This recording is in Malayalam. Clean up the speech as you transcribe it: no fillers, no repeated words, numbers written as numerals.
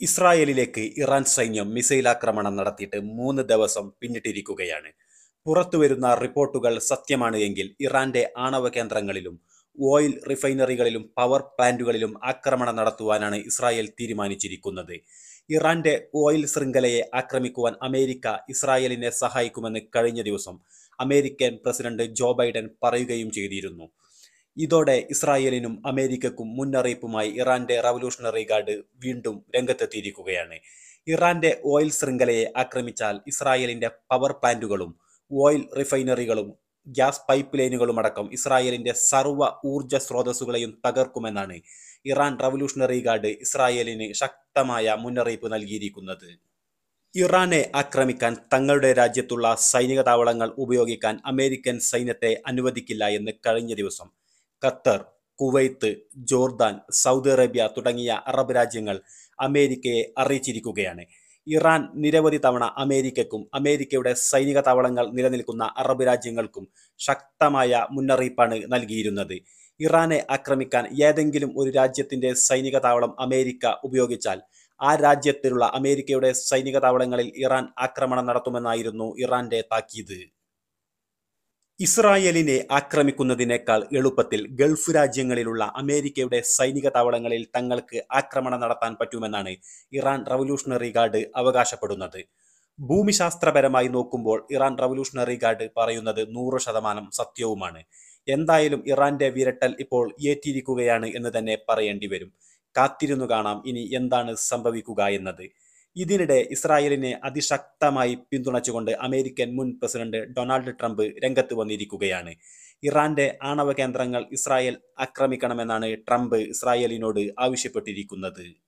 ഇസ്രായേലിലേക്ക് ഇറാൻ സൈന്യം മിസൈൽ ആക്രമണം നടത്തിയിട്ട് 3 ദിവസം പിന്നിട്ടിരിക്കുകയാണ്. പുറത്തുവരുന്ന റിപ്പോർട്ടുകൾ സത്യമാണ് എങ്കിൽ ഇറാന്റെ ആണവ കേന്ദ്രങ്ങളിലും ഓയിൽ റിഫൈനറികളിലും പവർ പ്ലാന്റുകളിലും ആക്രമണം നടത്തുവാനാണ് ഇസ്രായേൽ തീരുമാനിച്ചിരിക്കുന്നത്. ഇറാന്റെ ഓയിൽ ശൃംഖലയെ ആക്രമിക്കുവാൻ അമേരിക്ക ഇസ്രായേലിനെ സഹായിക്കുമെന്ന് കഴിഞ്ഞ ദിവസം അമേരിക്കൻ പ്രസിഡന്റ് ജോ ബൈഡൻ പറയുകയും ചെയ്തിരുന്നു. ഇതോടെ ഇസ്രായേലിനും അമേരിക്കക്കും മുന്നറിയിപ്പുമായി ഇറാന്റെ റവല്യൂഷണറി ഗാർഡ് വീണ്ടും രംഗത്തെത്തിയിരിക്കുകയാണ്. ഇറാന്റെ ഓയിൽ ശൃംഖലയെ ആക്രമിച്ചാൽ ഇസ്രായേലിന്റെ പവർ പ്ലാന്റുകളും ഓയിൽ റിഫൈനറികളും ഗ്യാസ് പൈപ്പ് ലൈനുകളുമടക്കം ഇസ്രായേലിന്റെ സർവ്വ ഊർജ്ജ സ്രോതസ്സുകളെയും തകർക്കുമെന്നാണ് ഇറാൻ റവല്യൂഷണറി ഗാർഡ് ഇസ്രായേലിന് ശക്തമായ മുന്നറിയിപ്പ് നൽകിയിരിക്കുന്നത്. ഇറാനെ ആക്രമിക്കാൻ തങ്ങളുടെ രാജ്യത്തുള്ള സൈനിക താവളങ്ങൾ ഉപയോഗിക്കാൻ അമേരിക്കൻ സൈന്യത്തെ അനുവദിക്കില്ല എന്ന് കഴിഞ്ഞ ദിവസം Qatar, Kuwait, Jordan, Saudi Arabia തുടങ്ങിയ അറബ് രാജ്യങ്ങൾ അമേരിക്കയെ അറിയിച്ചിരിക്കുകയാണ്. ഇറാൻ നിരവധി തവണ അമേരിക്കയ്ക്കും അമേരിക്കയുടെ സൈനിക താവളങ്ങൾ നിലനിൽക്കുന്ന അറബ് രാജ്യങ്ങൾക്കും ശക്തമായ മുന്നറിയിപ്പാണ് നൽകിയിരുന്നത്. ഇറാനെ ആക്രമിക്കാൻ ഏതെങ്കിലും ഒരു രാജ്യത്തിന്റെ സൈനിക താവളം അമേരിക്ക ഉപയോഗിച്ചാൽ ആ രാജ്യത്തിലുള്ള അമേരിക്കയുടെ സൈനിക താവളങ്ങളിൽ ഇറാൻ ആക്രമണം നടത്തുമെന്നായിരുന്നു ഇറാന്റെ താക്കീത്. ഇസ്രായേലിനെ ആക്രമിക്കുന്നതിനേക്കാൾ എളുപ്പത്തിൽ ഗൾഫ് രാജ്യങ്ങളിലുള്ള അമേരിക്കയുടെ സൈനിക താവളങ്ങളിൽ തങ്ങൾക്ക് ആക്രമണം നടത്താൻ പറ്റുമെന്നാണ് ഇറാൻ റവല്യൂഷണറി ഗാർഡ് അവകാശപ്പെടുന്നത്. ഭൂമിശാസ്ത്രപരമായി നോക്കുമ്പോൾ ഇറാൻ റവല്യൂഷണറി ഗാർഡ് പറയുന്നത് 100% സത്യവുമാണ്. എന്തായാലും ഇറാന്റെ വിരട്ടൽ ഇപ്പോൾ ഏറ്റിരിക്കുകയാണ് എന്ന് തന്നെ പറയേണ്ടി വരും. കാത്തിരുന്നു കാണാം ഇനി എന്താണ് സംഭവിക്കുക എന്നത്. ഇതിനിടെ ഇസ്രായേലിനെ അതിശക്തമായി പിന്തുണച്ചുകൊണ്ട് അമേരിക്കൻ മുൻ പ്രസിഡന്റ് ഡൊണാൾഡ് ട്രംപ് രംഗത്ത് വന്നിരിക്കുകയാണ്. ഇറാന്റെ ആണവ കേന്ദ്രങ്ങൾ ഇസ്രായേൽ ആക്രമിക്കണമെന്നാണ് ട്രംപ് ഇസ്രായേലിനോട് ആവശ്യപ്പെട്ടിരിക്കുന്നത്.